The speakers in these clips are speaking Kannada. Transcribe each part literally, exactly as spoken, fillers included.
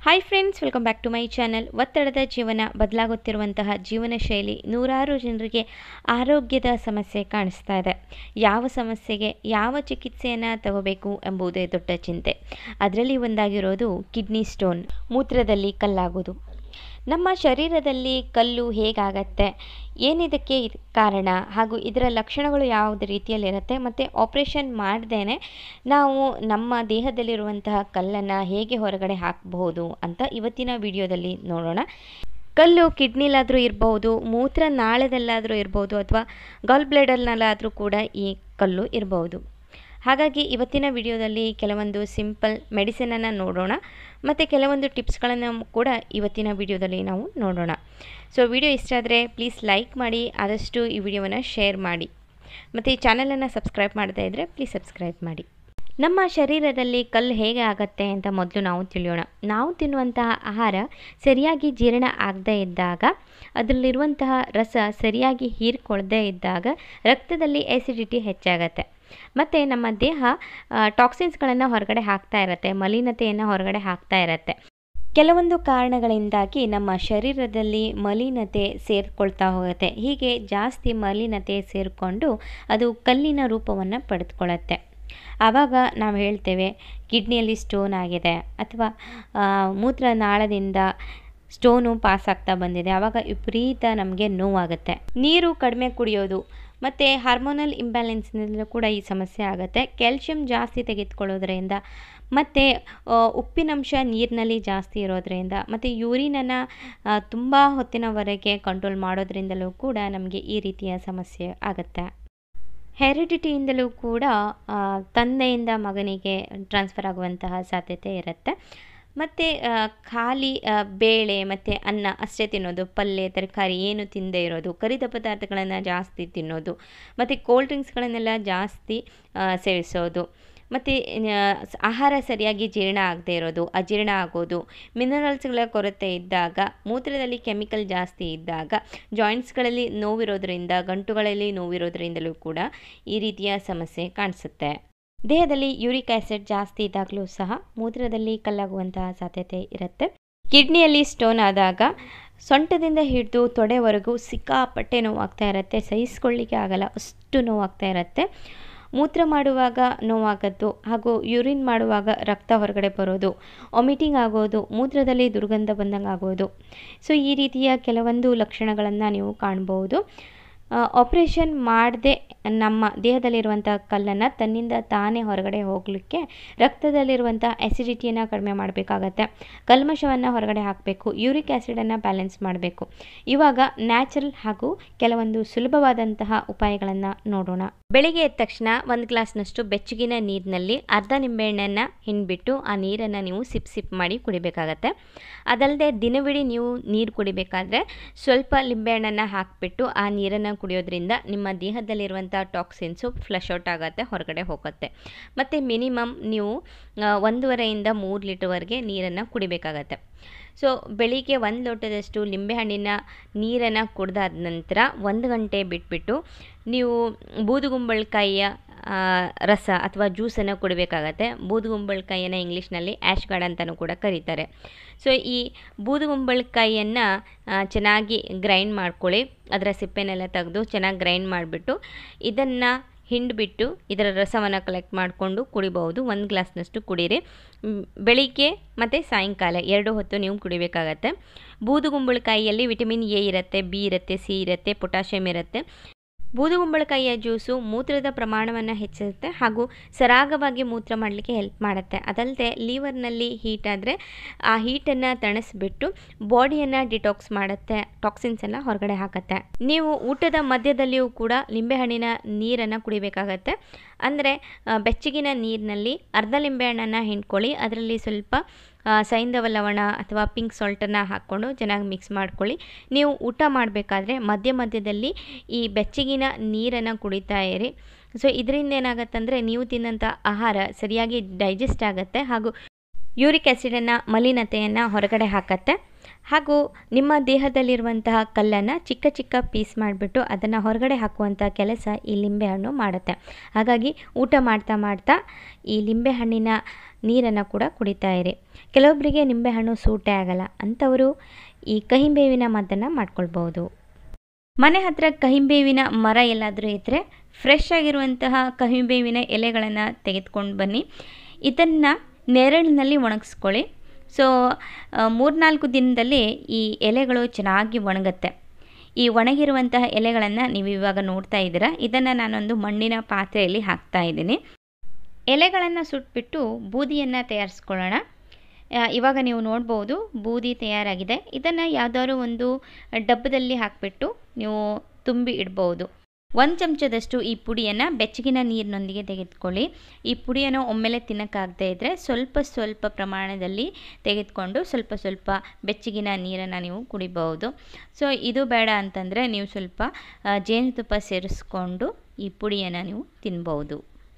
Hi friends, welcome back to my channel. ಒತ್ತಡದ ಜೀವನ, ಬದಲಾಗುತ್ತಿರುವಂತಹ ಜೀವನ ಶೈಲಿ ನೂರಾರು ಜನರಿಗೆ ಆರೋಗ್ಯದ ಸಮಸ್ಯೆ ಕಾಣಿಸ್ತಾ ಇದೆ. ಯಾವ ಸಮಸ್ಯೆಗೆ ಯಾವ ಚಿಕಿತ್ಸೆಯನ್ನು ತಗೋಬೇಕು ಎಂಬುದೇ ದೊಡ್ಡ ಚಿಂತೆ. ಅದರಲ್ಲಿ ಒಂದಾಗಿರೋದು ಕಿಡ್ನಿ ಸ್ಟೋನ್, ಮೂತ್ರದಲ್ಲಿ ಕಲ್ಲಾಗೋದು. ನಮ್ಮ ಶರೀರದಲ್ಲಿ ಕಲ್ಲು ಹೇಗಾಗತ್ತೆ, ಏನಿದಕ್ಕೆ ಕಾರಣ ಹಾಗೂ ಇದರ ಲಕ್ಷಣಗಳು ಯಾವುದೇ ರೀತಿಯಲ್ಲಿರುತ್ತೆ, ಮತ್ತು ಆಪ್ರೇಷನ್ ಮಾಡ್ದೇ ನಾವು ನಮ್ಮ ದೇಹದಲ್ಲಿರುವಂತಹ ಕಲ್ಲನ್ನು ಹೇಗೆ ಹೊರಗಡೆ ಹಾಕಬಹುದು ಅಂತ ಇವತ್ತಿನ ವಿಡಿಯೋದಲ್ಲಿ ನೋಡೋಣ. ಕಲ್ಲು ಕಿಡ್ನಿಲಾದರೂ ಇರಬಹುದು, ಮೂತ್ರನಾಳದಲ್ಲಾದರೂ ಇರ್ಬೋದು, ಅಥವಾ ಗಾಲ್ ಬ್ಲೇಡರ್ನಲ್ಲಾದರೂ ಕೂಡ ಈ ಕಲ್ಲು ಇರಬಹುದು. ಹಾಗಾಗಿ ಇವತ್ತಿನ ವಿಡಿಯೋದಲ್ಲಿ ಕೆಲವೊಂದು ಸಿಂಪಲ್ ಮೆಡಿಸಿನನ್ನು ನೋಡೋಣ, ಮತ್ತು ಕೆಲವೊಂದು ಟಿಪ್ಸ್ಗಳನ್ನು ಕೂಡ ಇವತ್ತಿನ ವಿಡಿಯೋದಲ್ಲಿ ನಾವು ನೋಡೋಣ. ಸೊ ವಿಡಿಯೋ ಇಷ್ಟ ಆದರೆ ಪ್ಲೀಸ್ ಲೈಕ್ ಮಾಡಿ, ಆದಷ್ಟು ಈ ವಿಡಿಯೋವನ್ನು ಶೇರ್ ಮಾಡಿ, ಮತ್ತು ಈ ಚಾನಲನ್ನು ಸಬ್ಸ್ಕ್ರೈಬ್ ಮಾಡದೇ ಇದ್ದರೆ ಪ್ಲೀಸ್ ಸಬ್ಸ್ಕ್ರೈಬ್ ಮಾಡಿ. ನಮ್ಮ ಶರೀರದಲ್ಲಿ ಕಲ್ಲು ಹೇಗೆ ಆಗುತ್ತೆ ಅಂತ ಮೊದಲು ನಾವು ತಿಳಿಯೋಣ. ನಾವು ತಿನ್ನುವಂತಹ ಆಹಾರ ಸರಿಯಾಗಿ ಜೀರ್ಣ ಆಗದೇ ಇದ್ದಾಗ, ಅದರಲ್ಲಿರುವಂತಹ ರಸ ಸರಿಯಾಗಿ ಹೀರಿಕೊಳ್ಳದೇ ಇದ್ದಾಗ ರಕ್ತದಲ್ಲಿ ಆ್ಯಸಿಡಿಟಿ ಹೆಚ್ಚಾಗತ್ತೆ, ಮತ್ತು ನಮ್ಮ ದೇಹ ಟಾಕ್ಸಿನ್ಸ್ಗಳನ್ನು ಹೊರಗಡೆ ಹಾಕ್ತಾ ಇರುತ್ತೆ, ಮಲಿನತೆಯನ್ನು ಹೊರಗಡೆ ಹಾಕ್ತಾ ಇರುತ್ತೆ. ಕೆಲವೊಂದು ಕಾರಣಗಳಿಂದಾಗಿ ನಮ್ಮ ಶರೀರದಲ್ಲಿ ಮಲಿನತೆ ಸೇರಿಕೊಳ್ತಾ ಹೋಗುತ್ತೆ. ಹೀಗೆ ಜಾಸ್ತಿ ಮಲಿನತೆ ಸೇರಿಕೊಂಡು ಅದು ಕಲ್ಲಿನ ರೂಪವನ್ನು ಪಡೆದುಕೊಳ್ಳುತ್ತೆ. ಆವಾಗ ನಾವು ಹೇಳ್ತೇವೆ ಕಿಡ್ನಿಯಲ್ಲಿ ಸ್ಟೋನ್ ಆಗಿದೆ, ಅಥವಾ ಮೂತ್ರನಾಳದಿಂದ ಸ್ಟೋನು ಪಾಸ್ ಆಗ್ತಾ ಬಂದಿದೆ. ಆವಾಗ ವಿಪರೀತ ನಮಗೆ ನೋವಾಗುತ್ತೆ. ನೀರು ಕಡಿಮೆ ಕುಡಿಯೋದು ಮತ್ತು ಹಾರ್ಮೋನಲ್ ಇಂಬ್ಯಾಲೆನ್ಸ್ನಿಂದಲೂ ಕೂಡ ಈ ಸಮಸ್ಯೆ ಆಗುತ್ತೆ. ಕ್ಯಾಲ್ಶಿಯಂ ಜಾಸ್ತಿ ತೆಗೆದುಕೊಳ್ಳೋದ್ರಿಂದ, ಮತ್ತು ಉಪ್ಪಿನಂಶ ನೀರಿನಲ್ಲಿ ಜಾಸ್ತಿ ಇರೋದ್ರಿಂದ, ಮತ್ತು ಯೂರಿನನ್ನು ತುಂಬ ಹೊತ್ತಿನವರೆಗೆ ಕಂಟ್ರೋಲ್ ಮಾಡೋದ್ರಿಂದಲೂ ಕೂಡ ನಮಗೆ ಈ ರೀತಿಯ ಸಮಸ್ಯೆ ಆಗುತ್ತೆ. ಹೆರಿಡಿಟಿಯಿಂದಲೂ ಕೂಡ ತಂದೆಯಿಂದ ಮಗನಿಗೆ ಟ್ರಾನ್ಸ್ಫರ್ ಆಗುವಂತಹ ಸಾಧ್ಯತೆ ಇರುತ್ತೆ. ಮತ್ತು ಖಾಲಿ ಬೇಳೆ ಮತ್ತು ಅನ್ನ ಅಷ್ಟೇ ತಿನ್ನೋದು, ಪಲ್ಯ ತರಕಾರಿ ಏನು ತಿನ್ನದೇ ಇರೋದು, ಕರಿದ ಪದಾರ್ಥಗಳನ್ನು ಜಾಸ್ತಿ ತಿನ್ನೋದು, ಮತ್ತು ಕೋಲ್ಡ್ ಡ್ರಿಂಕ್ಸ್ಗಳನ್ನೆಲ್ಲ ಜಾಸ್ತಿ ಸೇವಿಸೋದು, ಮತ್ತು ಆಹಾರ ಸರಿಯಾಗಿ ಜೀರ್ಣ ಆಗದೇ ಇರೋದು, ಅಜೀರ್ಣ ಆಗೋದು, ಮಿನರಲ್ಸ್ಗಳ ಕೊರತೆ ಇದ್ದಾಗ, ಮೂತ್ರದಲ್ಲಿ ಕೆಮಿಕಲ್ ಜಾಸ್ತಿ ಇದ್ದಾಗ, ಜಾಯಿಂಟ್ಸ್ಗಳಲ್ಲಿ ನೋವಿರೋದ್ರಿಂದ, ಗಂಟುಗಳಲ್ಲಿ ನೋವಿರೋದ್ರಿಂದಲೂ ಕೂಡ ಈ ರೀತಿಯ ಸಮಸ್ಯೆ ಕಾಣಿಸುತ್ತೆ. ದೇಹದಲ್ಲಿ ಯೂರಿಕ್ ಆ್ಯಸಿಡ್ ಜಾಸ್ತಿ ಇದ್ದಾಗಲೂ ಸಹ ಮೂತ್ರದಲ್ಲಿ ಕಲ್ಲಾಗುವಂತಹ ಸಾಧ್ಯತೆ ಇರುತ್ತೆ. ಕಿಡ್ನಿಯಲ್ಲಿ ಸ್ಟೋನ್ ಆದಾಗ ಸೊಂಟದಿಂದ ಹಿಡಿದು ತೊಡೆವರೆಗೂ ಸಿಕ್ಕಾಪಟ್ಟೆ ನೋವಾಗ್ತಾ ಇರುತ್ತೆ, ಸಹಿಸ್ಕೊಳ್ಳಿಕ್ಕೆ ಆಗಲ್ಲ, ಅಷ್ಟು ನೋವಾಗ್ತಾ ಇರುತ್ತೆ. ಮೂತ್ರ ಮಾಡುವಾಗ ನೋವಾಗೋದು, ಹಾಗೂ ಯೂರಿನ್ ಮಾಡುವಾಗ ರಕ್ತ ಹೊರಗಡೆ ಬರೋದು, ವಾಮಿಟಿಂಗ್ ಆಗೋದು, ಮೂತ್ರದಲ್ಲಿ ದುರ್ಗಂಧ ಬಂದಂಗೆ ಆಗೋದು. ಸೊ ಈ ರೀತಿಯ ಕೆಲವೊಂದು ಲಕ್ಷಣಗಳನ್ನು ನೀವು ಕಾಣ್ಬೋದು. ಆಪ್ರೇಷನ್ ಮಾಡದೆ ನಮ್ಮ ದೇಹದಲ್ಲಿರುವಂಥ ಕಲ್ಲನ್ನು ತನ್ನಿಂದ ತಾನೇ ಹೊರಗಡೆ ಹೋಗಲಿಕ್ಕೆ ರಕ್ತದಲ್ಲಿರುವಂಥ ಆ್ಯಸಿಡಿಟಿಯನ್ನು ಕಡಿಮೆ ಮಾಡಬೇಕಾಗತ್ತೆ, ಕಲ್ಮಶವನ್ನು ಹೊರಗಡೆ ಹಾಕಬೇಕು, ಯೂರಿಕ್ ಆ್ಯಸಿಡನ್ನು ಬ್ಯಾಲೆನ್ಸ್ ಮಾಡಬೇಕು. ಇವಾಗ ನ್ಯಾಚುರಲ್ ಹಾಗೂ ಕೆಲವೊಂದು ಸುಲಭವಾದಂತಹ ಉಪಾಯಗಳನ್ನು ನೋಡೋಣ. ಬೆಳಿಗ್ಗೆ ಎದ್ದ ತಕ್ಷಣ ಒಂದು ಗ್ಲಾಸ್ನಷ್ಟು ಬೆಚ್ಚಗಿನ ನೀರಿನಲ್ಲಿ ಅರ್ಧ ನಿಂಬೆಹಣ್ಣನ್ನು ಹಿಂಡ್ಬಿಟ್ಟು ಆ ನೀರನ್ನು ನೀವು ಸಿಪ್ ಸಿಪ್ ಮಾಡಿ ಕುಡಿಬೇಕಾಗತ್ತೆ. ಅದಲ್ಲದೆ ದಿನವಿಡೀ ನೀವು ನೀರು ಕುಡಿಬೇಕಾದ್ರೆ ಸ್ವಲ್ಪ ನಿಂಬೆಹಣ್ಣನ್ನು ಹಾಕಿಬಿಟ್ಟು ಆ ನೀರನ್ನು ಕುಡಿಯೋದ್ರಿಂದ ನಿಮ್ಮ ದೇಹದಲ್ಲಿರುವಂಥ ಟಾಕ್ಸಿನ್ಸು ಫ್ಲಶ್ ಔಟ್ ಆಗುತ್ತೆ, ಹೊರಗಡೆ ಹೋಗುತ್ತೆ. ಮತ್ತು ಮಿನಿಮಮ್ ನೀವು ಒಂದೂವರೆಯಿಂದ ಮೂರು ಲೀಟರ್ವರೆಗೆ ನೀರನ್ನು ಕುಡಿಬೇಕಾಗತ್ತೆ. ಸೊ ಬೆಳಿಗ್ಗೆ ಒಂದು ಲೋಟದಷ್ಟು ಲಿಂಬೆಹಣ್ಣಿನ ನೀರನ್ನು ಕುಡ್ದಾದ ನಂತರ ಒಂದು ಗಂಟೆ ಬಿಟ್ಬಿಟ್ಟು ನೀವು ಬೂದುಗುಂಬಳಕಾಯಿಯ ರಸ ಅಥವಾ ಜ್ಯೂಸನ್ನು ಕುಡಿಬೇಕಾಗತ್ತೆ. ಬೂದುಗುಂಬಳಕಾಯಿಯನ್ನು ಇಂಗ್ಲೀಷ್ನಲ್ಲಿ ಆ್ಯಶ್ ಗಾರ್ಡ್ ಅಂತಲೂ ಕೂಡ ಕರೀತಾರೆ. ಸೊ ಈ ಬೂದುಗುಂಬಳಕಾಯಿಯನ್ನು ಚೆನ್ನಾಗಿ ಗ್ರೈಂಡ್ ಮಾಡ್ಕೊಳ್ಳಿ, ಅದರ ಸಿಪ್ಪೆನೆಲ್ಲ ತೆಗೆದು ಚೆನ್ನಾಗಿ ಗ್ರೈಂಡ್ ಮಾಡಿಬಿಟ್ಟು ಇದನ್ನು ಹಿಂಡಿಬಿಟ್ಟು ಇದರ ರಸವನ್ನು ಕಲೆಕ್ಟ್ ಮಾಡಿಕೊಂಡು ಕುಡಿಬಹುದು. ಒಂದು ಗ್ಲಾಸ್ನಷ್ಟು ಕುಡೀರಿ. ಬೆಳಿಗ್ಗೆ ಮತ್ತು ಸಾಯಂಕಾಲ ಎರಡು ಹೊತ್ತು ನೀವು ಕುಡಿಬೇಕಾಗತ್ತೆ. ಬೂದುಗುಂಬಳಕಾಯಿಯಲ್ಲಿ ವಿಟಮಿನ್ ಎ ಇರುತ್ತೆ, ಬಿ ಇರುತ್ತೆ, ಸಿ ಇರುತ್ತೆ, ಪೊಟ್ಯಾಷಿಯಮ್ ಇರುತ್ತೆ. ಬೂದುಗುಂಬಳಕಾಯಿಯ ಜ್ಯೂಸು ಮೂತ್ರದ ಪ್ರಮಾಣವನ್ನು ಹೆಚ್ಚಿಸುತ್ತೆ ಹಾಗೂ ಸರಾಗವಾಗಿ ಮೂತ್ರ ಮಾಡಲಿಕ್ಕೆ ಹೆಲ್ಪ್ ಮಾಡುತ್ತೆ. ಅದಲ್ಲದೆ ಲಿವರ್ನಲ್ಲಿ ಹೀಟ್ ಆದರೆ ಆ ಹೀಟನ್ನು ತಣಿಸ್ಬಿಟ್ಟು ಬಾಡಿಯನ್ನು ಡಿಟಾಕ್ಸ್ ಮಾಡುತ್ತೆ, ಟಾಕ್ಸಿನ್ಸ್ ಎಲ್ಲ ಹೊರಗಡೆ ಹಾಕತ್ತೆ. ನೀವು ಊಟದ ಮಧ್ಯದಲ್ಲಿಯೂ ಕೂಡ ಲಿಂಬೆಹಣ್ಣಿನ ನೀರನ್ನು ಕುಡಿಬೇಕಾಗತ್ತೆ. ಅಂದರೆ ಬೆಚ್ಚಗಿನ ನೀರಿನಲ್ಲಿ ಅರ್ಧ ಲಿಂಬೆಹಣ್ಣನ್ನು ಹಿಂಡ್ಕೊಳ್ಳಿ, ಅದರಲ್ಲಿ ಸ್ವಲ್ಪ ಸೈಂಧವ ಲವಣ ಅಥವಾ ಪಿಂಕ್ ಸಾಲ್ಟನ್ನು ಹಾಕ್ಕೊಂಡು ಚೆನ್ನಾಗಿ ಮಿಕ್ಸ್ ಮಾಡ್ಕೊಳ್ಳಿ. ನೀವು ಊಟ ಮಾಡಬೇಕಾದ್ರೆ ಮಧ್ಯ ಮಧ್ಯದಲ್ಲಿ ಈ ಬೆಚ್ಚಗಿನ ನೀರನ್ನು ಕುಡಿತಾ ಇರಿ. ಸೊ ಇದರಿಂದ ಏನಾಗುತ್ತಂದರೆ ನೀವು ತಿನ್ನಂಥ ಆಹಾರ ಸರಿಯಾಗಿ ಡೈಜೆಸ್ಟ್ ಆಗುತ್ತೆ, ಹಾಗೂ ಯೂರಿಕ್ ಆ್ಯಸಿಡನ್ನು ಮಲಿನತೆಯನ್ನು ಹೊರಗಡೆ ಹಾಕತ್ತೆ. ಹಾಗೂ ನಿಮ್ಮ ದೇಹದಲ್ಲಿರುವಂತಹ ಕಲ್ಲನ್ನು ಚಿಕ್ಕ ಚಿಕ್ಕ ಪೀಸ್ ಮಾಡಿಬಿಟ್ಟು ಅದನ್ನು ಹೊರಗಡೆ ಹಾಕುವಂಥ ಕೆಲಸ ಈ ಲಿಂಬೆಹಣ್ಣು ಮಾಡುತ್ತೆ. ಹಾಗಾಗಿ ಊಟ ಮಾಡ್ತಾ ಮಾಡ್ತಾ ಈ ಲಿಂಬೆಹಣ್ಣಿನ ನೀರನ್ನು ಕೂಡ ಕುಡಿತಾ ಇರಿ. ಕೆಲವೊಬ್ಬರಿಗೆ ನಿಂಬೆಹಣ್ಣು ಸೂಟೇ ಆಗಲ್ಲ, ಅಂಥವರು ಈ ಕಹಿಬೇವಿನ ಮದ್ದನ್ನು ಮಾಡ್ಕೊಳ್ಬೋದು. ಮನೆ ಹತ್ತಿರ ಕಹಿಬೇವಿನ ಮರ ಎಲ್ಲಾದರೂ ಇದ್ದರೆ ಫ್ರೆಶ್ ಆಗಿರುವಂತಹ ಕಹಿಬೇವಿನ ಎಲೆಗಳನ್ನು ತೆಗೆದುಕೊಂಡು ಬನ್ನಿ. ಇದನ್ನು ನೆರಳಿನಲ್ಲಿ ಒಣಗಿಸ್ಕೊಳ್ಳಿ. ಸೊ ಮೂರ್ನಾಲ್ಕು ದಿನದಲ್ಲಿ ಈ ಎಲೆಗಳು ಚೆನ್ನಾಗಿ ಒಣಗುತ್ತೆ. ಈ ಒಣಗಿರುವಂತಹ ಎಲೆಗಳನ್ನು ನೀವು ಇವಾಗ ನೋಡ್ತಾ ಇದ್ದೀರಾ. ಇದನ್ನು ನಾನೊಂದು ಮಣ್ಣಿನ ಪಾತ್ರೆಯಲ್ಲಿ ಹಾಕ್ತಾ ಇದ್ದೀನಿ. ಎಲೆಗಳನ್ನು ಸುಟ್ಬಿಟ್ಟು ಬೂದಿಯನ್ನು ತಯಾರಿಸ್ಕೊಳ್ಳೋಣ. ಇವಾಗ ನೀವು ನೋಡ್ಬೋದು ಬೂದಿ ತಯಾರಾಗಿದೆ. ಇದನ್ನು ಯಾವುದಾದ್ರು ಒಂದು ಡಬ್ಬದಲ್ಲಿ ಹಾಕಿಬಿಟ್ಟು ನೀವು ತುಂಬಿ ಇಡ್ಬೋದು. ಒಂದು ಚಮಚದಷ್ಟು ಈ ಪುಡಿಯನ್ನು ಬೆಚ್ಚಗಿನ ನೀರಿನೊಂದಿಗೆ ತೆಗೆದುಕೊಳ್ಳಿ. ಈ ಪುಡಿಯನ್ನು ಒಮ್ಮೆಲೆ ತಿನ್ನೋಕ್ಕಾಗದೇ ಇದ್ದರೆ ಸ್ವಲ್ಪ ಸ್ವಲ್ಪ ಪ್ರಮಾಣದಲ್ಲಿ ತೆಗೆದುಕೊಂಡು ಸ್ವಲ್ಪ ಸ್ವಲ್ಪ ಬೆಚ್ಚಗಿನ ನೀರನ್ನು ನೀವು ಕುಡಿಬಹುದು. ಸೊ ಇದು ಬೇಡ ಅಂತಂದರೆ ನೀವು ಸ್ವಲ್ಪ ಜೇನುತುಪ್ಪ ಸೇರಿಸ್ಕೊಂಡು ಈ ಪುಡಿಯನ್ನು ನೀವು ತಿನ್ಬೋದು.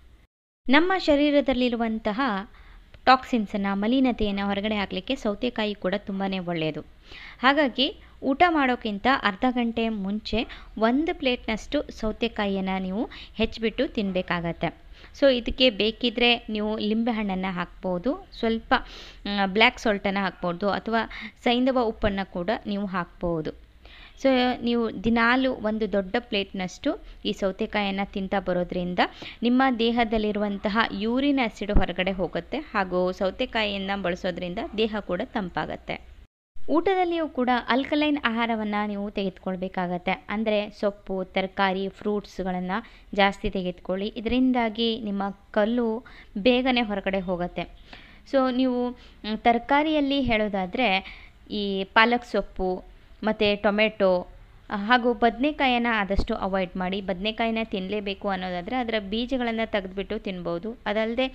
ನಮ್ಮ ಶರೀರದಲ್ಲಿರುವಂತಹ ಟಾಕ್ಸಿನ್ಸನ್ನು, ಮಲಿನತೆಯನ್ನು ಹೊರಗಡೆ ಹಾಕಲಿಕ್ಕೆ ಸೌತೆಕಾಯಿ ಕೂಡ ತುಂಬಾ ಒಳ್ಳೆಯದು. ಹಾಗಾಗಿ ಊಟ ಮಾಡೋಕ್ಕಿಂತ ಅರ್ಧ ಗಂಟೆ ಮುಂಚೆ ಒಂದು ಪ್ಲೇಟ್ನಷ್ಟು ಸೌತೆಕಾಯಿಯನ್ನು ನೀವು ಹೆಚ್ಚಿಬಿಟ್ಟು ತಿನ್ನಬೇಕಾಗತ್ತೆ. ಸೊ ಇದಕ್ಕೆ ಬೇಕಿದ್ದರೆ ನೀವು ಲಿಂಬೆಹಣ್ಣನ್ನು ಹಾಕ್ಬೋದು, ಸ್ವಲ್ಪ ಬ್ಲ್ಯಾಕ್ ಸಾಲ್ಟನ್ನು ಹಾಕ್ಬೋದು, ಅಥವಾ ಸೈಂಧವ ಉಪ್ಪನ್ನು ಕೂಡ ನೀವು ಹಾಕ್ಬೋದು. ಸೊ ನೀವು ದಿನಾಲು ಒಂದು ದೊಡ್ಡ ಪ್ಲೇಟ್ನಷ್ಟು ಈ ಸೌತೆಕಾಯಿಯನ್ನು ತಿಂತಾ ಬರೋದ್ರಿಂದ ನಿಮ್ಮ ದೇಹದಲ್ಲಿರುವಂತಹ ಯೂರಿನ್ ಆ್ಯಸಿಡ್ ಹೊರಗಡೆ ಹೋಗುತ್ತೆ, ಹಾಗೂ ಸೌತೆಕಾಯಿಯನ್ನು ಬಳಸೋದ್ರಿಂದ ದೇಹ ಕೂಡ ತಂಪಾಗತ್ತೆ. ಊಟದಲ್ಲಿಯೂ ಕೂಡ ಅಲ್ಕಲೈನ್ ಆಹಾರವನ್ನು ನೀವು ತೆಗೆದುಕೊಳ್ಬೇಕಾಗತ್ತೆ. ಅಂದರೆ ಸೊಪ್ಪು, ತರಕಾರಿ, ಫ್ರೂಟ್ಸ್ಗಳನ್ನು ಜಾಸ್ತಿ ತೆಗೆದುಕೊಳ್ಳಿ. ಇದರಿಂದಾಗಿ ನಿಮ್ಮ ಕಲ್ಲು ಬೇಗನೆ ಹೊರಗಡೆ ಹೋಗುತ್ತೆ. ಸೊ ನೀವು ತರಕಾರಿಯಲ್ಲಿ ಹೇಳೋದಾದರೆ ಈ ಪಾಲಕ್ ಸೊಪ್ಪು ಮತ್ತು ಟೊಮೆಟೊ ಹಾಗೂ ಬದನೆಕಾಯನ್ನು ಆದಷ್ಟು ಅವಾಯ್ಡ್ ಮಾಡಿ. ಬದನೆಕಾಯಿನ ತಿನ್ನಲೇಬೇಕು ಅನ್ನೋದಾದರೆ ಅದರ ಬೀಜಗಳನ್ನು ತೆಗೆದುಬಿಟ್ಟು ತಿನ್ಬೋದು. ಅದಲ್ಲದೆ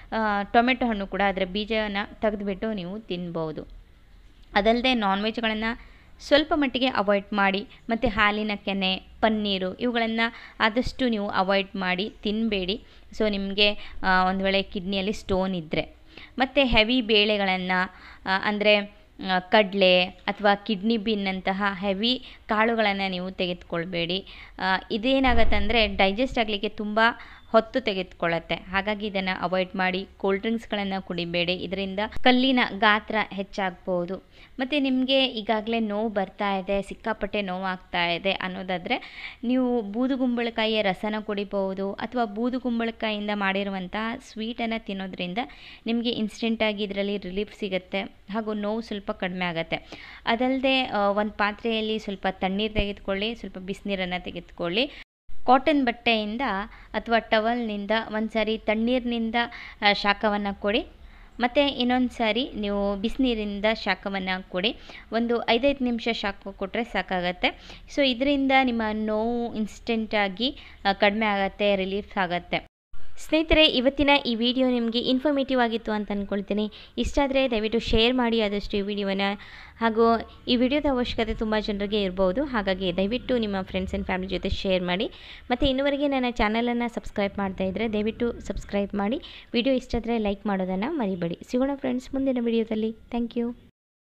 ಟೊಮೆಟೊ ಹಣ್ಣು ಕೂಡ ಅದರ ಬೀಜನ ತೆಗೆದುಬಿಟ್ಟು ನೀವು ತಿನ್ಬೋದು. ಅದಲ್ಲದೆ ನಾನ್ ವೆಜ್ಗಳನ್ನು ಸ್ವಲ್ಪ ಮಟ್ಟಿಗೆ ಅವಾಯ್ಡ್ ಮಾಡಿ. ಮತ್ತು ಹಾಲಿನ ಕೆನೆ, ಪನ್ನೀರು ಇವುಗಳನ್ನು ಆದಷ್ಟು ನೀವು ಅವಾಯ್ಡ್ ಮಾಡಿ ತಿನ್ನಬೇಡಿ. ಸೊ ನಿಮಗೆ ಒಂದು ವೇಳೆ ಕಿಡ್ನಿಯಲ್ಲಿ ಸ್ಟೋನ್ ಇದ್ದರೆ. ಮತ್ತು ಹೆವಿ ಬೇಳೆಗಳನ್ನು ಅಂದರೆ ಕಡಲೆ ಅಥವಾ ಕಿಡ್ನಿ ಬೀನ್ನಂತಹ ಹೆವಿ ಕಾಳುಗಳನ್ನು ನೀವು ತೆಗೆದುಕೊಳ್ಬೇಡಿ. ಇದೇನಾಗತ್ತೆ ಅಂದರೆ ಡೈಜೆಸ್ಟ್ ಆಗಲಿಕ್ಕೆ ತುಂಬ ಹೊತ್ತು ತೆಗೆದುಕೊಳ್ಳುತ್ತೆ. ಹಾಗಾಗಿ ಇದನ್ನು ಅವಾಯ್ಡ್ ಮಾಡಿ. ಕೋಲ್ಡ್ ಡ್ರಿಂಕ್ಸ್ಗಳನ್ನು ಕುಡಿಬೇಡಿ, ಇದರಿಂದ ಕಲ್ಲಿನ ಗಾತ್ರ ಹೆಚ್ಚಾಗ್ಬೋದು. ಮತ್ತು ನಿಮಗೆ ಈಗಾಗಲೇ ನೋವು ಬರ್ತಾ ಇದೆ, ಸಿಕ್ಕಾಪಟ್ಟೆ ನೋವಾಗ್ತಾ ಇದೆ ಅನ್ನೋದಾದರೆ ನೀವು ಬೂದುಗುಂಬಳಕಾಯಿಯ ರಸನ ಕುಡಿಬಹುದು, ಅಥವಾ ಬೂದುಗುಂಬಳಕಾಯಿಯಿಂದ ಮಾಡಿರುವಂತಹ ಸ್ವೀಟನ್ನು ತಿನ್ನೋದ್ರಿಂದ ನಿಮಗೆ ಇನ್ಸ್ಟೆಂಟಾಗಿ ಇದರಲ್ಲಿ ರಿಲೀಫ್ ಸಿಗುತ್ತೆ, ಹಾಗೂ ನೋವು ಸ್ವಲ್ಪ ಕಡಿಮೆ ಆಗುತ್ತೆ. ಅದಲ್ಲದೆ ಒಂದು ಪಾತ್ರೆಯಲ್ಲಿ ಸ್ವಲ್ಪ ತಣ್ಣೀರು ತೆಗೆದುಕೊಳ್ಳಿ, ಸ್ವಲ್ಪ ಬಿಸಿನೀರನ್ನು ತೆಗೆದುಕೊಳ್ಳಿ. ಕಾಟನ್ ಬಟ್ಟೆಯಿಂದ ಅಥವಾ ಟವಲ್ನಿಂದ ಒಂದು ಸಾರಿ ತಣ್ಣೀರಿನಿಂದ ಶಾಖವನ್ನು ಕೊಡಿ, ಮತ್ತು ಇನ್ನೊಂದು ಸಾರಿ ನೀವು ಬಿಸಿನೀರಿಂದ ಶಾಖವನ್ನು ಕೊಡಿ. ಒಂದು ಐದೈದು ನಿಮಿಷ ಶಾಖ ಕೊಟ್ಟರೆ ಸಾಕಾಗತ್ತೆ. ಸೊ ಇದರಿಂದ ನಿಮ್ಮ ನೋವು ಇನ್ಸ್ಟೆಂಟಾಗಿ ಕಡಿಮೆ ಆಗುತ್ತೆ, ರಿಲೀಫ್ ಆಗುತ್ತೆ. ಸ್ನೇಹಿತರೆ, ಇವತ್ತಿನ ಈ ವಿಡಿಯೋ ನಿಮಗೆ ಇನ್ಫಾರ್ಮೇಟಿವ್ ಆಗಿತ್ತು ಅಂತ ಅಂದ್ಕೊಳ್ತೀನಿ. ಇಷ್ಟ ಆದರೆ ದಯವಿಟ್ಟು ಶೇರ್ ಮಾಡಿ ಆದಷ್ಟು ಈ ವಿಡಿಯೋನ. ಹಾಗೂ ಈ ವಿಡಿಯೋದ ಅವಶ್ಯಕತೆ ತುಂಬ ಜನರಿಗೆ ಇರ್ಬೋದು. ಹಾಗಾಗಿ ದಯವಿಟ್ಟು ನಿಮ್ಮ ಫ್ರೆಂಡ್ಸ್ ಆ್ಯಂಡ್ ಫ್ಯಾಮಿಲಿ ಜೊತೆ ಶೇರ್ ಮಾಡಿ. ಮತ್ತು ಇನ್ನುವರೆಗೆ ನನ್ನ ಚಾನಲನ್ನು ಸಬ್ಸ್ಕ್ರೈಬ್ ಮಾಡ್ತಾ ಇದ್ದರೆ ದಯವಿಟ್ಟು ಸಬ್ಸ್ಕ್ರೈಬ್ ಮಾಡಿ. ವಿಡಿಯೋ ಇಷ್ಟ ಆದರೆ ಲೈಕ್ ಮಾಡೋದನ್ನು ಮರಿಬೇಡಿ. ಸಿಗೋಣ ಫ್ರೆಂಡ್ಸ್ ಮುಂದಿನ ವಿಡಿಯೋದಲ್ಲಿ. Thank you.